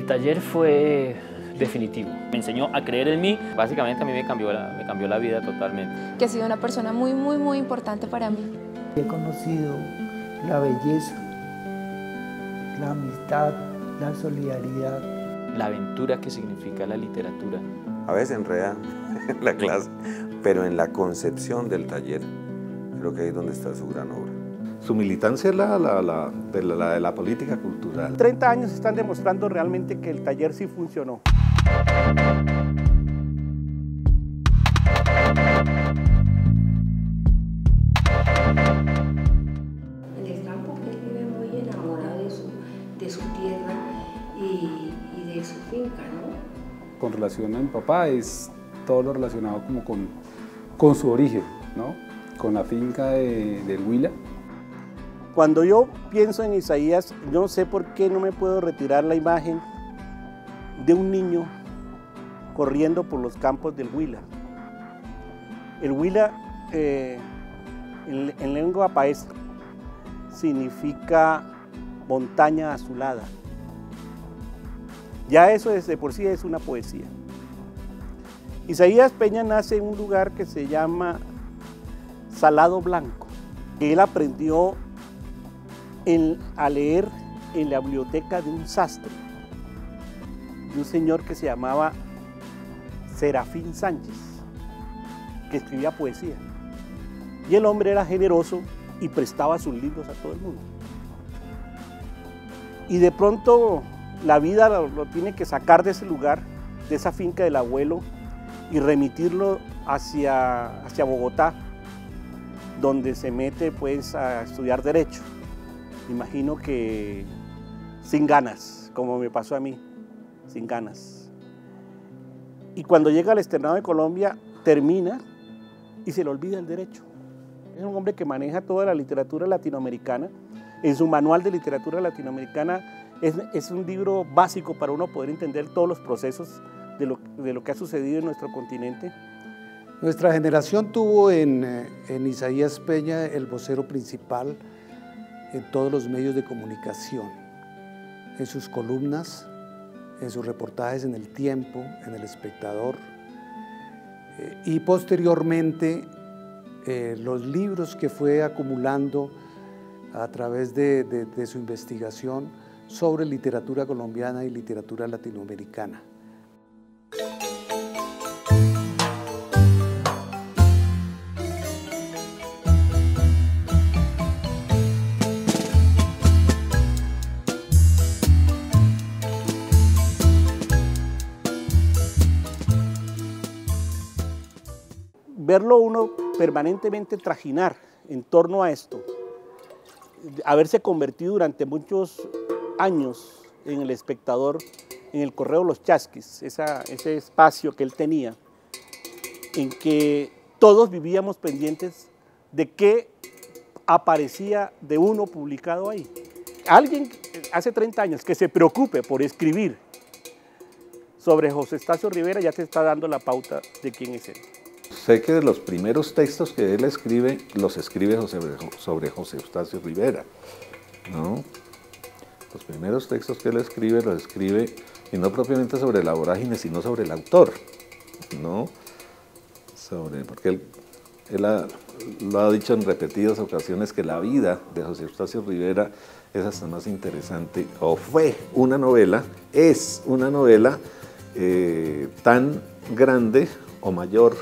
El taller fue definitivo. Me enseñó a creer en mí, básicamente a mí me cambió la vida totalmente. Que ha sido una persona muy importante para mí. He conocido la belleza, la amistad, la solidaridad. La aventura que significa la literatura. A veces enreda en la clase, pero en la concepción del taller, creo que ahí es donde está su gran obra. Su militancia es la de la política cultural. 30 años están demostrando realmente que el taller sí funcionó. En el campo él vive muy enamorado de su tierra y de su finca, ¿no? Con relación a mi papá es todo lo relacionado como con su origen, ¿no? Con la finca del Huila. Cuando yo pienso en Isaías, yo no sé por qué no me puedo retirar la imagen de un niño corriendo por los campos del Huila. El Huila, en lengua paesa, significa montaña azulada. Ya eso de por sí es una poesía. Isaías Peña nace en un lugar que se llama Salado Blanco, que él aprendió a leer en la biblioteca de un sastre, de un señor que se llamaba Serafín Sánchez, que escribía poesía. Y el hombre era generoso y prestaba sus libros a todo el mundo. Y de pronto la vida lo tiene que sacar de ese lugar, de esa finca del abuelo, y remitirlo hacia Bogotá, donde se mete pues a estudiar Derecho. Imagino que sin ganas, como me pasó a mí, sin ganas. Y cuando llega al externado de Colombia, termina y se le olvida el derecho. Es un hombre que maneja toda la literatura latinoamericana. En su manual de literatura latinoamericana es un libro básico para uno poder entender todos los procesos de lo que ha sucedido en nuestro continente. Nuestra generación tuvo en Isaías Peña el vocero principal en todos los medios de comunicación, en sus columnas, en sus reportajes en El Tiempo, en El Espectador, y posteriormente los libros que fue acumulando a través de su investigación sobre literatura colombiana y literatura latinoamericana. Verlo uno permanentemente trajinar en torno a esto, haberse convertido durante muchos años en El Espectador, en el Correo Los Chasquis, ese espacio que él tenía, en que todos vivíamos pendientes de qué aparecía de uno publicado ahí. Alguien hace 30 años que se preocupe por escribir sobre José Eustacio Rivera ya te está dando la pauta de quién es él. Sé que de los primeros textos que él escribe, los escribe sobre José Eustacio Rivera, ¿no? Los primeros textos que él escribe, los escribe, y no propiamente sobre la vorágine, sino sobre el autor, ¿no? Porque él lo ha dicho en repetidas ocasiones que la vida de José Eustacio Rivera es hasta más interesante, o fue una novela, es una novela tan grande o mayor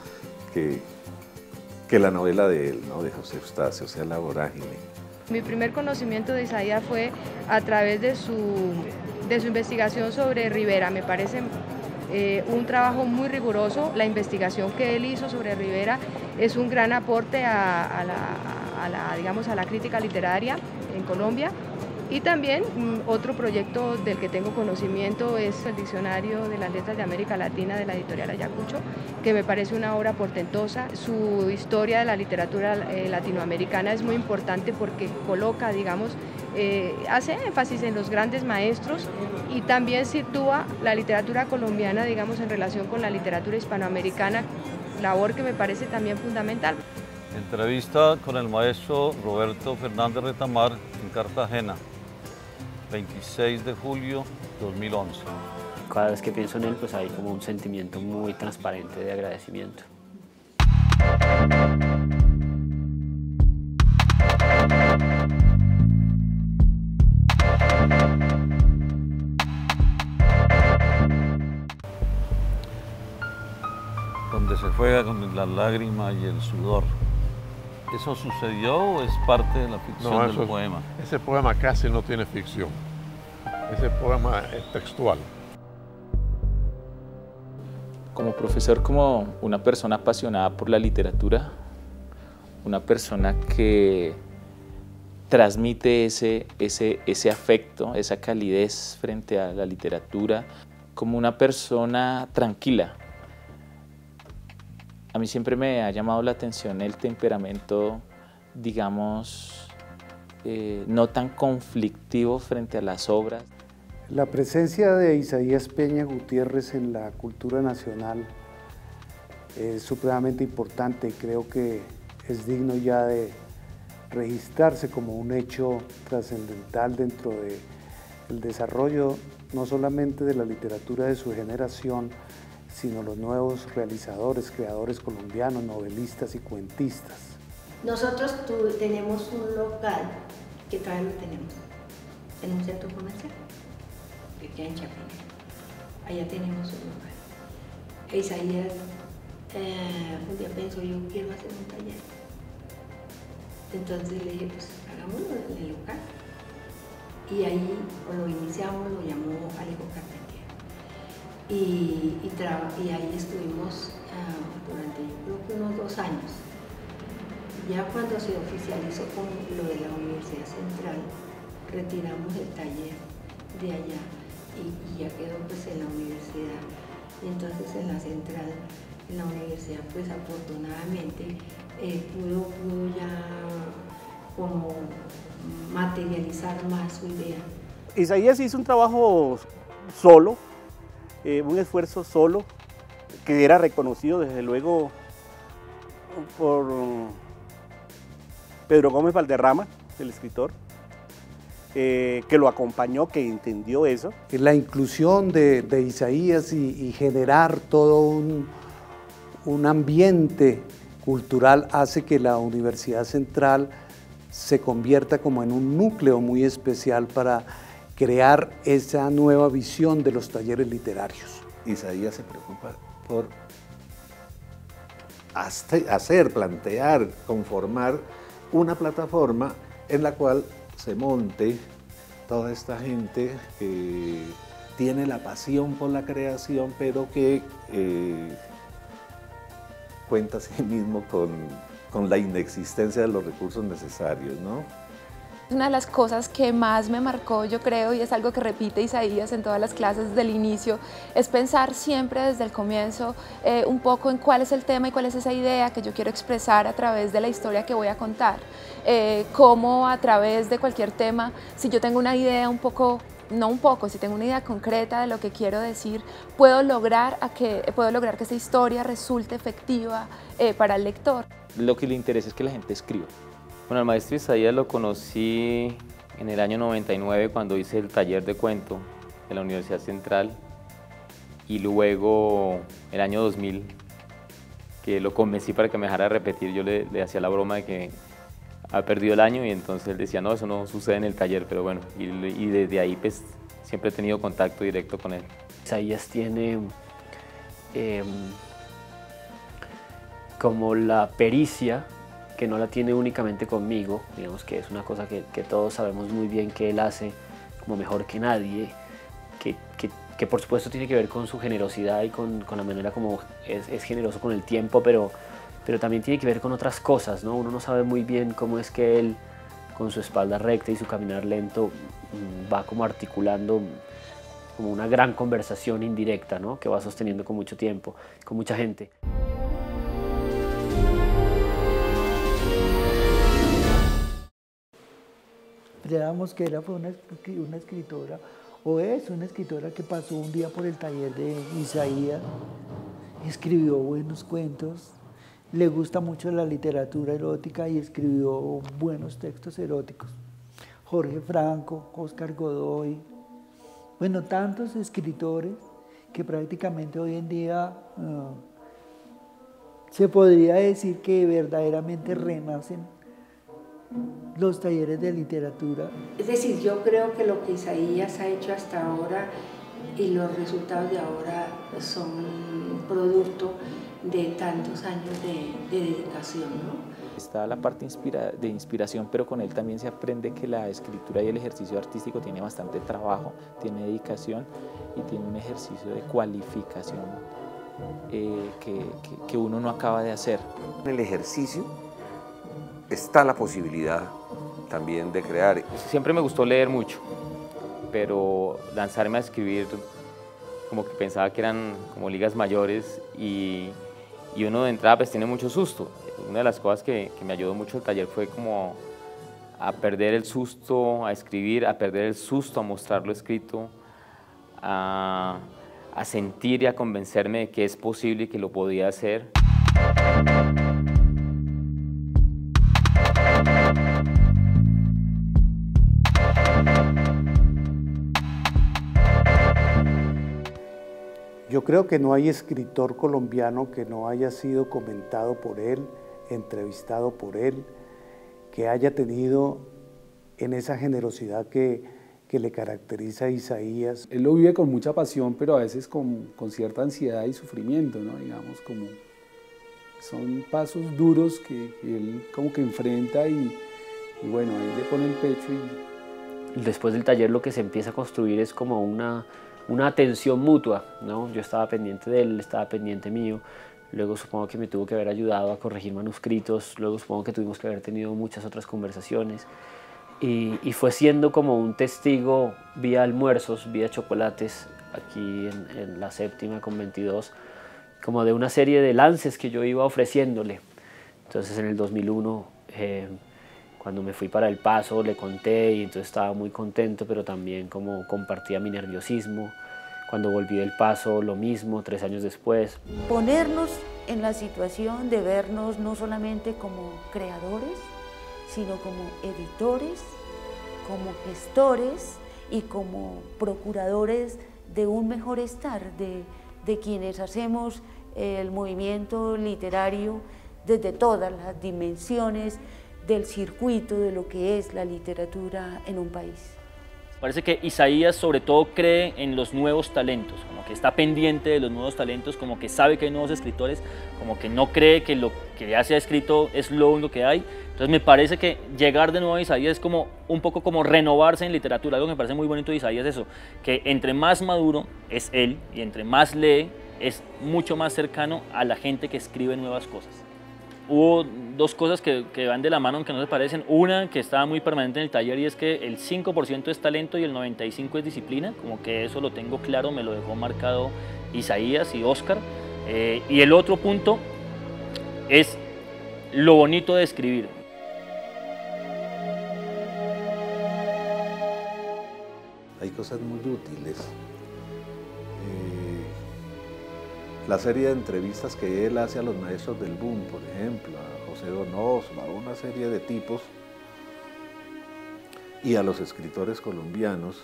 que la novela de él, ¿no? De José Eustacio, o sea, La vorágine. Mi primer conocimiento de Isaías fue a través de su investigación sobre Rivera. Me parece un trabajo muy riguroso. La investigación que él hizo sobre Rivera es un gran aporte a la crítica literaria en Colombia. Y también otro proyecto del que tengo conocimiento es el Diccionario de las Letras de América Latina de la editorial Ayacucho, que me parece una obra portentosa. Su historia de la literatura latinoamericana es muy importante porque coloca, digamos, hace énfasis en los grandes maestros y también sitúa la literatura colombiana, digamos, en relación con la literatura hispanoamericana, labor que me parece también fundamental. Entrevista con el maestro Roberto Fernández Retamar en Cartagena, 26 de julio 2011. Cada vez que pienso en él, pues hay como un sentimiento muy transparente de agradecimiento. Donde se juega con la lágrima y el sudor. ¿Eso sucedió o es parte de la ficción del poema? Ese poema casi no tiene ficción. Ese poema es textual. Como profesor, como una persona apasionada por la literatura, una persona que transmite ese afecto, esa calidez frente a la literatura, como una persona tranquila. A mí siempre me ha llamado la atención el temperamento, digamos, no tan conflictivo frente a las obras. La presencia de Isaías Peña Gutiérrez en la cultura nacional es supremamente importante y creo que es digno ya de registrarse como un hecho trascendental dentro del desarrollo no solamente de la literatura de su generación, sino los nuevos realizadores, creadores colombianos, novelistas y cuentistas. Nosotros tenemos un local que todavía lo tenemos en un centro comercial que queda en Chapinero. Allá tenemos un local. Isaías un día pensó, yo quiero hacer un taller. Entonces le dije, pues hagámoslo en el local. Y ahí cuando iniciamos lo llamó Alejo Carpentier. Y ahí estuvimos durante yo creo que unos 2 años. Ya cuando se oficializó con lo de la Universidad Central, retiramos el taller de allá y ya quedó pues en la universidad. Y entonces en la Central, en la universidad, pues afortunadamente pudo ya como materializar más su idea. Isaías hizo un trabajo solo, un esfuerzo solo, que era reconocido desde luego por Pedro Gómez Valderrama, el escritor, que lo acompañó, que entendió eso. La inclusión de Isaías y generar todo un ambiente cultural hace que la Universidad Central se convierta como en un núcleo muy especial para crear esa nueva visión de los talleres literarios. Isaías se preocupa por hacer, plantear, conformar una plataforma en la cual se monte toda esta gente que tiene la pasión por la creación, pero que cuenta a sí mismo con la inexistencia de los recursos necesarios, ¿no? Una de las cosas que más me marcó, yo creo, y es algo que repite Isaías en todas las clases desde el inicio, es pensar siempre desde el comienzo un poco en cuál es el tema y cuál es esa idea que yo quiero expresar a través de la historia que voy a contar. Cómo a través de cualquier tema, si yo tengo una idea si tengo una idea concreta de lo que quiero decir, puedo lograr que esa historia resulte efectiva para el lector. Lo que le interesa es que la gente escriba. Bueno, al maestro Isaías lo conocí en el año 99 cuando hice el taller de cuento en la Universidad Central y luego el año 2000 que lo convencí para que me dejara repetir. Yo le hacía la broma de que había perdido el año y entonces él decía, no, eso no sucede en el taller, pero bueno, y desde ahí pues siempre he tenido contacto directo con él. Isaías tiene como la pericia, que no la tiene únicamente conmigo, digamos que es una cosa que todos sabemos muy bien que él hace como mejor que nadie, que por supuesto tiene que ver con su generosidad y con la manera como es generoso con el tiempo, pero también tiene que ver con otras cosas, ¿no? Uno no sabe muy bien cómo es que él, con su espalda recta y su caminar lento, va como articulando como una gran conversación indirecta, ¿no? Que va sosteniendo con mucho tiempo, con mucha gente. Pensábamos que fue una escritora, o es una escritora que pasó un día por el taller de Isaías, escribió buenos cuentos, le gusta mucho la literatura erótica y escribió buenos textos eróticos. Jorge Franco, Óscar Godoy, bueno, tantos escritores que prácticamente hoy en día se podría decir que verdaderamente renacen los talleres de literatura. Es decir, yo creo que lo que Isaías ha hecho hasta ahora y los resultados de ahora son producto de tantos años de dedicación, ¿no? Está la parte de inspiración, pero con él también se aprende que la escritura y el ejercicio artístico tiene bastante trabajo, tiene dedicación y tiene un ejercicio de cualificación que uno no acaba de hacer. En el ejercicio está la posibilidad también de crear. Siempre me gustó leer mucho, pero lanzarme a escribir como que pensaba que eran como ligas mayores y uno de entrada pues tiene mucho susto. Una de las cosas que me ayudó mucho el taller fue como a perder el susto a escribir, a perder el susto a mostrarlo escrito, a sentir y a convencerme de que es posible y que lo podía hacer. Yo creo que no hay escritor colombiano que no haya sido comentado por él, entrevistado por él, que haya tenido en esa generosidad que le caracteriza a Isaías. Él lo vive con mucha pasión, pero a veces con cierta ansiedad y sufrimiento, ¿no? Digamos, como son pasos duros que él como que enfrenta y bueno, ahí le pone el pecho. Después del taller lo que se empieza a construir es como una atención mutua, ¿no? Yo estaba pendiente de él, él estaba pendiente mío. Luego supongo que me tuvo que haber ayudado a corregir manuscritos, luego supongo que tuvimos que haber tenido muchas otras conversaciones y fue siendo como un testigo vía almuerzos, vía chocolates, aquí en la séptima con 22, como de una serie de lances que yo iba ofreciéndole. Entonces en el 2001, cuando me fui para El Paso, le conté y entonces estaba muy contento, pero también como compartía mi nerviosismo. Cuando volví del Paso, lo mismo, 3 años después. Ponernos en la situación de vernos no solamente como creadores, sino como editores, como gestores y como procuradores de un mejor estar, de quienes hacemos el movimiento literario desde todas las dimensiones del circuito de lo que es la literatura en un país. Parece que Isaías sobre todo cree en los nuevos talentos, como que está pendiente de los nuevos talentos, como que sabe que hay nuevos escritores, como que no cree que lo que ya se ha escrito es lo único que hay. Entonces me parece que llegar de nuevo a Isaías es como un poco como renovarse en literatura. Algo que me parece muy bonito de Isaías es eso, que entre más maduro es él y entre más lee es mucho más cercano a la gente que escribe nuevas cosas. Hubo 2 cosas que van de la mano aunque no se parecen. Una que estaba muy permanente en el taller y es que el 5% es talento y el 95% es disciplina, como que eso lo tengo claro, me lo dejó marcado Isaías y Óscar. Y el otro punto es lo bonito de escribir. Hay cosas muy útiles. La serie de entrevistas que él hace a los maestros del boom, por ejemplo, a José Donoso, a una serie de tipos, y a los escritores colombianos,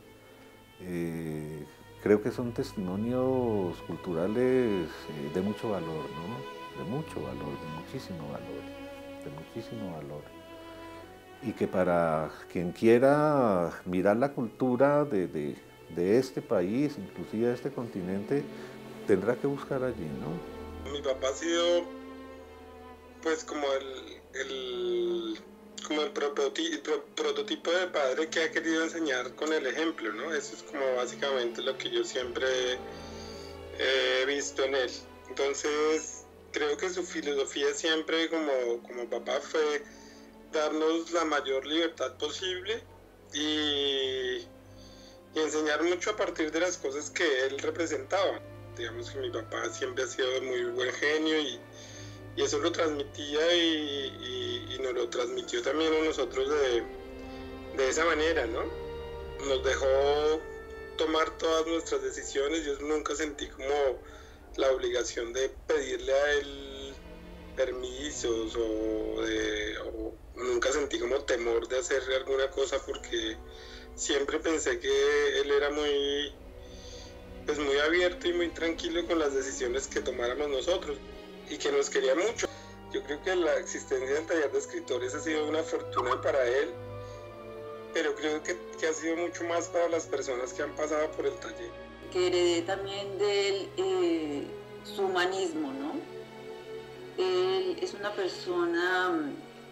creo que son testimonios culturales de mucho valor, ¿no? De mucho valor, de muchísimo valor, de muchísimo valor. Y que para quien quiera mirar la cultura de este país, inclusive de este continente, tendrá que buscar allí, ¿no? Mi papá ha sido pues como el prototipo de padre que ha querido enseñar con el ejemplo, ¿no? Eso es como básicamente lo que yo siempre he visto en él. Entonces creo que su filosofía siempre como papá fue darnos la mayor libertad posible y enseñar mucho a partir de las cosas que él representaba. Digamos que mi papá siempre ha sido de muy buen genio y eso lo transmitía y nos lo transmitió también a nosotros de esa manera, ¿no? Nos dejó tomar todas nuestras decisiones. Yo nunca sentí como la obligación de pedirle a él permisos o nunca sentí como temor de hacer alguna cosa porque siempre pensé que él era muy abierto y muy tranquilo con las decisiones que tomáramos nosotros y que nos quería mucho. Yo creo que la existencia del taller de escritores ha sido una fortuna para él, pero creo que ha sido mucho más para las personas que han pasado por el taller. Que heredé también de él su humanismo, ¿no? Él es una persona,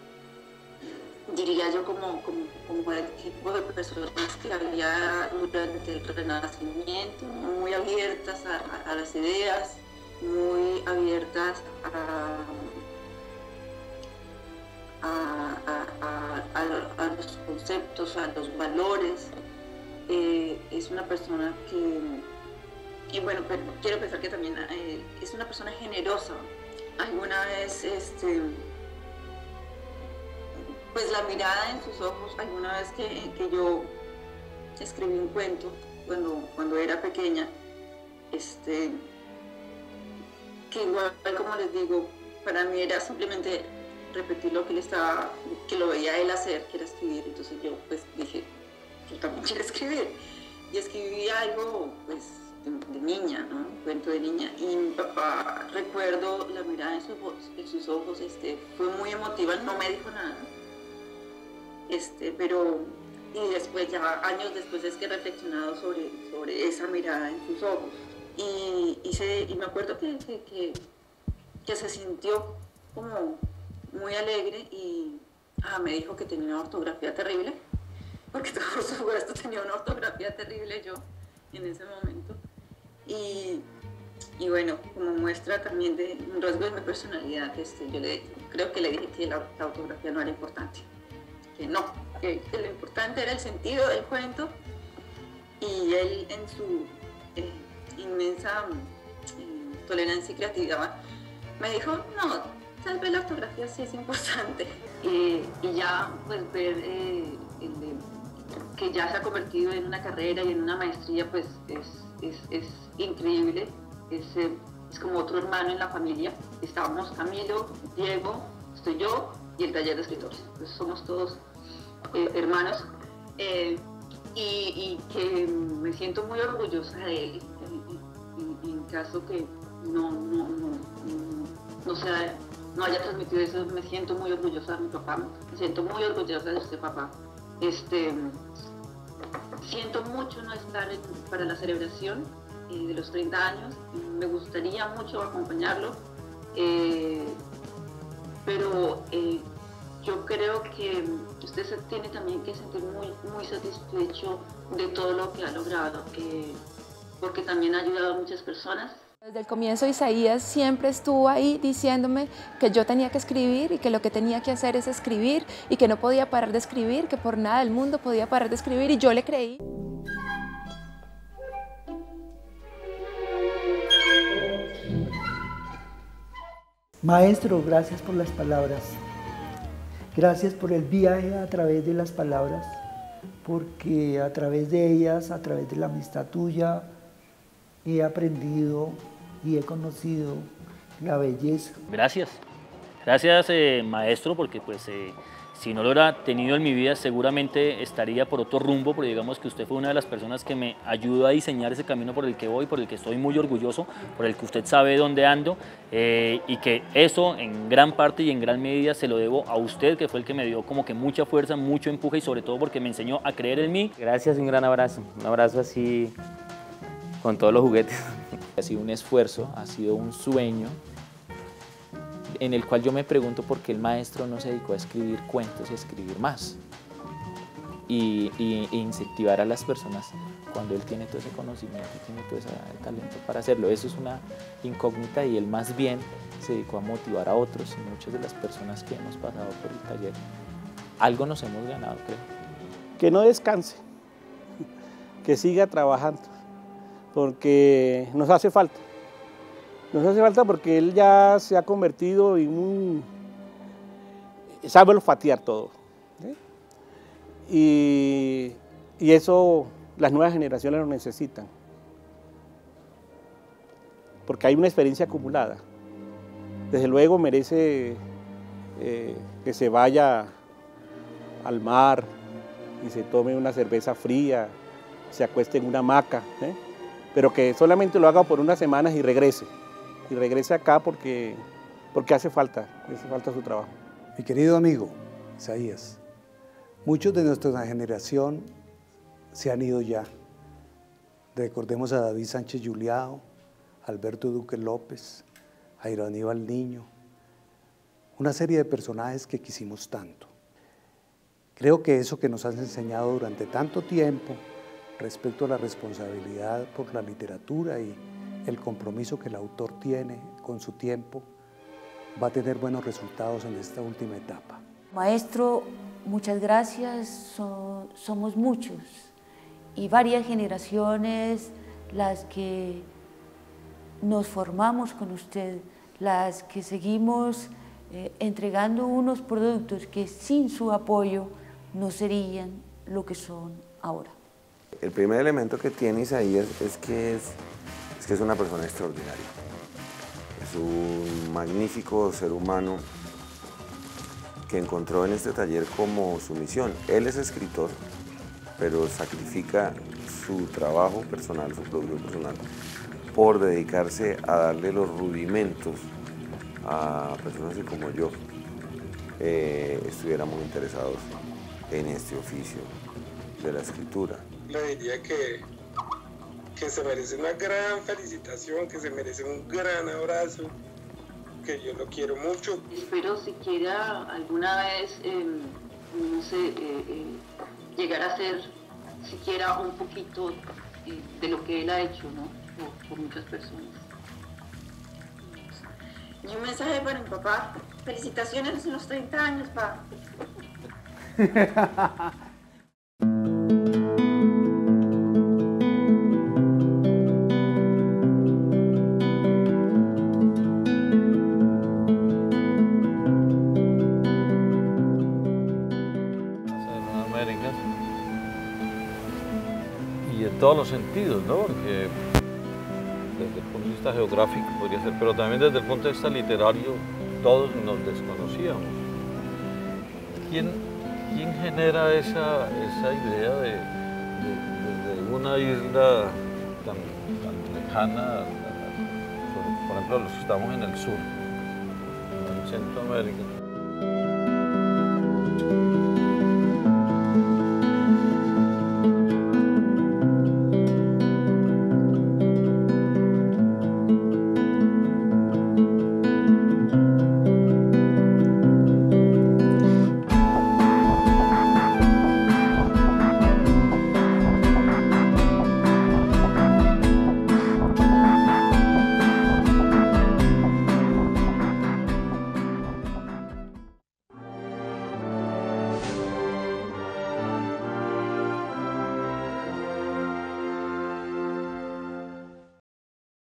diría yo, como el tipo de personas que había durante el Renacimiento, ¿no? Muy abiertas a las ideas, muy abiertas a los conceptos, a los valores. Es una persona que, y bueno, pero quiero pensar que también es una persona generosa. Alguna vez, pues la mirada en sus ojos, alguna vez que yo escribí un cuento cuando era pequeña, que igual, como les digo, para mí era simplemente repetir lo que lo veía él hacer, que era escribir. Entonces yo pues dije, yo también quiero escribir. Y escribí algo pues de niña, ¿no? Un cuento de niña. Y mi papá, recuerdo la mirada en sus ojos, fue muy emotiva, no me dijo nada. Pero, y después, ya años después, es que he reflexionado sobre esa mirada en sus ojos. Y me acuerdo que se sintió como muy alegre y me dijo que tenía una ortografía terrible, porque por supuesto tenía una ortografía terrible yo en ese momento. Y bueno, como muestra también de un rasgo de mi personalidad, yo creo que le dije que la ortografía no era importante, que no, que lo importante era el sentido del cuento, y él en su inmensa tolerancia y creatividad me dijo, no, tal vez la ortografía sí es importante. Y ya pues ver que ya se ha convertido en una carrera y en una maestría, pues es increíble. Es como otro hermano en la familia. Estábamos Camilo, Diego, estoy yo y el taller de escritores. Pues somos todos hermanos. Y que me siento muy orgullosa de él, en caso que no haya transmitido eso. Me siento muy orgullosa de mi papá, me siento muy orgullosa de este papá. Siento mucho no estar para la celebración de los 30 años, me gustaría mucho acompañarlo, pero yo creo que usted se tiene también que sentir muy satisfecho de todo lo que ha logrado, porque también ha ayudado a muchas personas. Desde el comienzo Isaías siempre estuvo ahí diciéndome que yo tenía que escribir y que lo que tenía que hacer es escribir y que no podía parar de escribir, que por nada del mundo podía parar de escribir, y yo le creí. Maestro, gracias por las palabras. Gracias por el viaje a través de las palabras, porque a través de ellas, a través de la amistad tuya, he aprendido y he conocido la belleza. Gracias. Gracias, maestro, porque pues si no lo hubiera tenido en mi vida seguramente estaría por otro rumbo, pero digamos que usted fue una de las personas que me ayudó a diseñar ese camino por el que voy, por el que estoy muy orgulloso, por el que usted sabe dónde ando, y que eso en gran parte y en gran medida se lo debo a usted, que fue el que me dio como que mucha fuerza, mucho empuje, y sobre todo porque me enseñó a creer en mí. Gracias y un gran abrazo, un abrazo así con todos los juguetes. Ha sido un esfuerzo, ha sido un sueño en el cual yo me pregunto por qué el maestro no se dedicó a escribir cuentos y a escribir más e incentivar a las personas cuando él tiene todo ese conocimiento y tiene todo ese talento para hacerlo. Eso es una incógnita, y él más bien se dedicó a motivar a otros, y muchas de las personas que hemos pasado por el taller, algo nos hemos ganado, creo. Que no descanse, que siga trabajando, porque nos hace falta. Nos hace falta porque él ya se ha convertido en sabe olfatear todo, ¿sí? Y eso las nuevas generaciones lo necesitan, porque hay una experiencia acumulada. Desde luego merece que se vaya al mar y se tome una cerveza fría, se acueste en una hamaca, pero que solamente lo haga por unas semanas y regrese acá porque hace falta su trabajo. Mi querido amigo Isaías, muchos de nuestra generación se han ido ya. Recordemos a David Sánchez Juliao, Alberto Duque López, Jairo Aníbal Niño, una serie de personajes que quisimos tanto. Creo que eso que nos has enseñado durante tanto tiempo respecto a la responsabilidad por la literatura y el compromiso que el autor tiene con su tiempo va a tener buenos resultados en esta última etapa. Maestro, muchas gracias, somos muchos y varias generaciones las que nos formamos con usted, las que seguimos entregando unos productos que sin su apoyo no serían lo que son ahora. El primer elemento que tiene Isaías es que es una persona extraordinaria. Es un magnífico ser humano que encontró en este taller como su misión. Él es escritor, pero sacrifica su trabajo personal, su producto personal, por dedicarse a darle los rudimentos a personas que como yo estuviéramos interesados en este oficio de la escritura. Le diría que se merece una gran felicitación, que se merece un gran abrazo, que yo lo quiero mucho. Espero siquiera alguna vez, no sé, llegar a ser siquiera un poquito de lo que él ha hecho, ¿no? Por muchas personas. Y un mensaje para mi papá. Felicitaciones en los 30 años, papá. Y en todos los sentidos, ¿no? Porque desde el punto de vista geográfico podría ser, pero también desde el punto de vista literario todos nos desconocíamos. ¿Quién genera esa idea de una isla tan lejana, por ejemplo los que estamos en el sur, en Centroamérica?